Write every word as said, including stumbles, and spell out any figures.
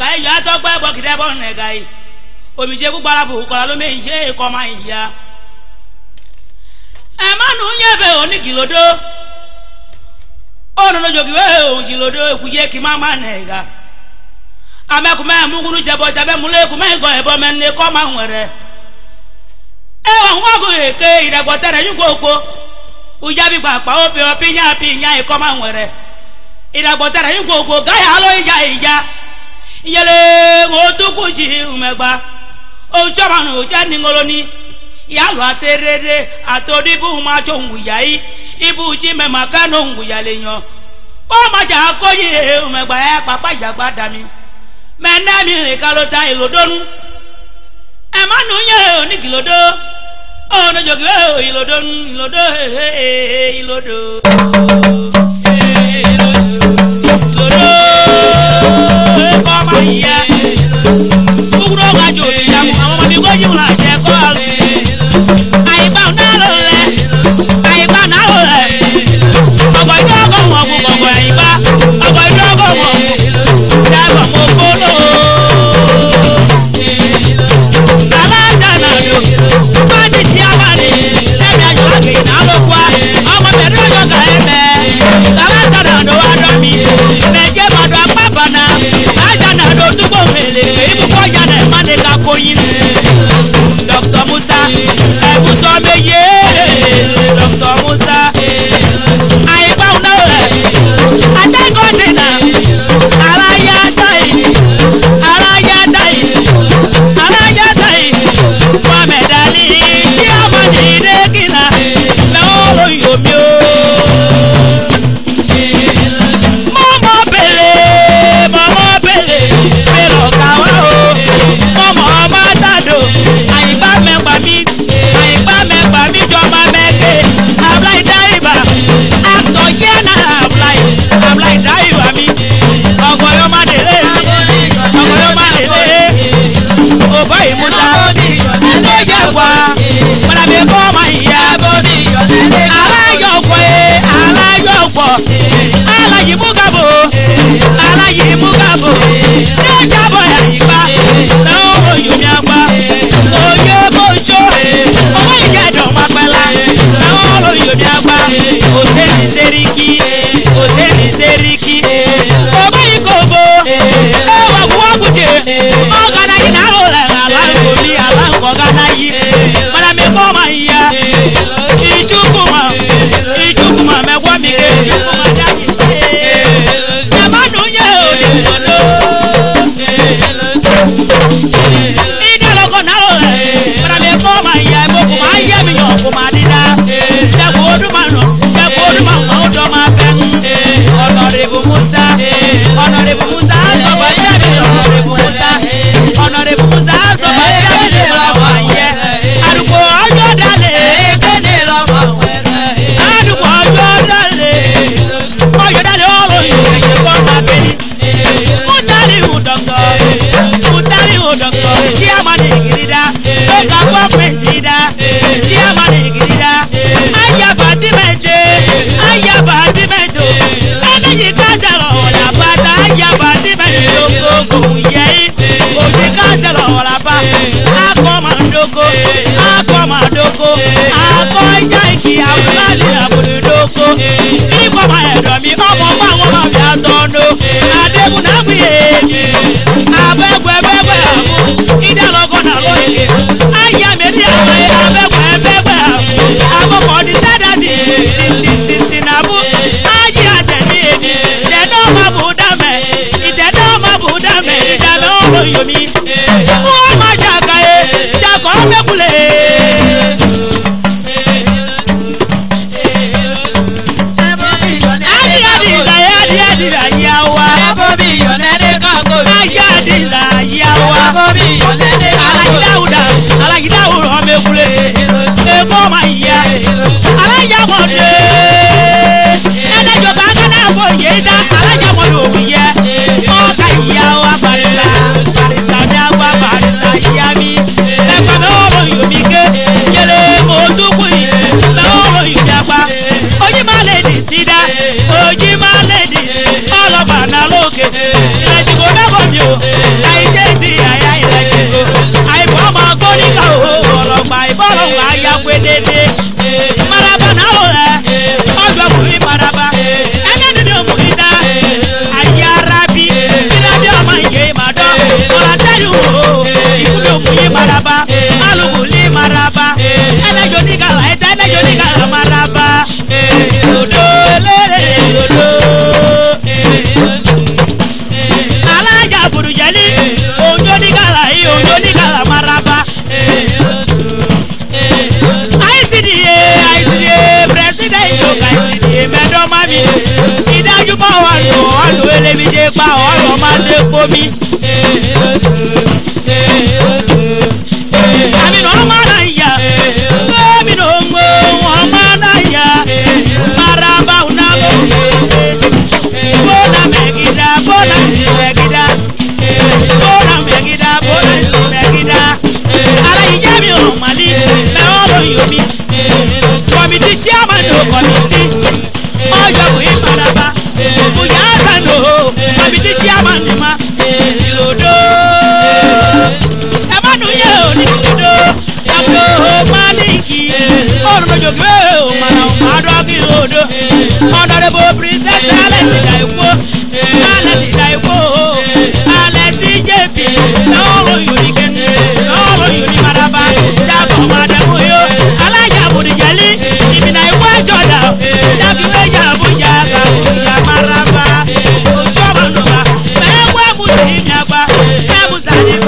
gai ya to gba bo kide bo ne gai omi je ku gbara bu ko la lo me nse ko ma iya e ma nu nye be oni kilodo ono no jogi we o kilodo ku je ki ma ma ne ga ame ku me mu gunu je bo jabe mu le ku me go e bo me ne ko ma nwere e wa nwa go e ke ira go tere yu gogo uja bi pa pa o pe o pinya pinya e ko ma nwere ira go tere yu gogo ga ya lo ija ija yele mo to ku ji umegba o jama no ja ni ngoloni ya lo aterere atodibu ma jo nwuya yi ibu ji me maka no nwuya le yan o ma ja ko yi umegba e papa jagba dami me na mi re ka lo ta ilodonu e ma nu ye oni kilodo o no jogi o ilodonu ilodo he ilodo ilodo ko ma ya ugro ga jo ti ya mo mo bi ko ji la je ko ale ai ba na lo le ai ba na lo le ogo ido go mo go go ai ba ogo ido go mo ja ba mo ko lo ala ja na do ba ti ti aba ni e mi ajo age na lo kwa omo me do yo ga e me ala ja na do wa do mi me je ma do apapa na aja na do tu go mele ibu ko ja na ma ne ka ko yin Doctor Musa e bu so meye Doctor Musa ai ba una le atengo nena ala ya dai ala ya dai ala ya dai wa medali ya ma ni de kila na lo yo mi o mama bele mama bele pero kawa o mama matado ai ba me pa mi ai ba me pa mi jo ma me ke ablai daiba acto yena ablai ablai daiba mi ogo yo ma dele ogo yo ma dele o bai muta ene je wa para me ko ma ya ala yo ko e ala yo ko ala yi mugabo ala yi mugabo yo jabo ya iba na o yo mi agba o yo bojo o wa ije do ma pela na o yo mi agba o te ni seriki o te ni seriki o ba ikobo e wa wa guje o gana yi na ro la ala ko bi ala ko gana yi para me ko ma ya ijukuma ijukuma me wa mi ke ijukuma da yi se ma nu ye o de lo ida lo ko na ro para me ko ma ya mo ko ma ya mi yo ko ma dida ja ko du ma no ja ko du ma ma do ma pen honorable Musa honorable Musa so ba ya mi honorable Musa honorable Musa so ba ya mi la wa ye aruko ajo dale ke ni lo ma were aruko ajo dale ajo dale o lo ye ko ma pe mutari u doctor mutari u doctor chairman igirida o ka ko presida chairman igirida aya bati meje aya bati mejo anayi ka jaro la bata aya bati mejo ko ye o ji ka jaro la ba ako mandoko ako mandoko ako jaiki awali abudoko ni ko ma edo mi omo pa won ma bi atondo adegun na gbe abegwe begwe amu ida logo na lo ye aya me ri awe abegwe begwe amu ko di sada di di di na bu aji ateni de no ma bu da me ide no ma bu da me ida me o yo mi o ma jaka e jaka o me kule adi adi da adi adi da yawa bobi yo nene ka go adi da yawa bobi yo nene ala idauda ala idauda o me kule e ko ma ya ala ya mo de ene jo ba kana bo ye da ala ya mo do ye o ka yawa barisa barisa mi agba barisa ya mi e pa me o yo mi ke yele mo du ku yi na o yo mi agba oji ma le di sida oji ma le di all over na loke ile ti go na go mi o bọ́ọ̀lù wà ya pé dédé maraba náà ó rẹ̀ ọjọ́ kùrí maraba ẹni nínú òmùrí dá ayé arábí ìdájọ́ ọmọ ìyè màdọ́ ọ̀rọ̀ àtẹ́yìn wò ìkúlẹ̀ òmùrí maraba alùpùlì maraba ẹlẹ́jọ́ nígàlà ẹ̀dá ẹlẹ́jọ́ nígàlà maraba lòdò lérè lòdò alájà burújẹ́lì òjò nígàlà yìí òjò nígàlà maraba. I C D A I C D A president yoga I C D A mẹ́dọ́ mami ìdájú bá wà lò ọ̀lù elémídé pa ọ̀lù máa ṣe kómi. Àmì náà máa náà yá gómi náà ń gbó wọn máa náà yá maraba unabo bọ́nà mẹ́gídá bọ́nà mẹ́gídá bọ́nà mẹ́gídá bọ́nà mẹ́gídá aláyíjẹ́ mi ò màlí mẹ́wọ́n yomi kọmiti chairman o kọmiti ọjọ́ kùí maraba bùyá sanu kọmiti chairman ni ma ìlòdó ẹ má dùn yẹ ò ní ìlòdó yàgò máàlìkì ọ̀rùnmọ̀jọ̀ gbé o màá ọ̀dọ́ kí ìlòdó ọ̀nàdébò princess alẹ́ ti dà ikú alẹ́ ti dà ikú alẹ́ ti jẹ̀bi lọ́wọ́ yòrí kẹ́ni lọ́wọ́ yòrí maraba jábọ̀ màdàmú yó alájà burújẹ́lì ìmìnà ìwé jọ̀dá jábìwé jàbújà kàbújà maraba ojú ọmọ nùbà mẹ́wàá mú sí ìyàgbá mẹ́mú sàdé.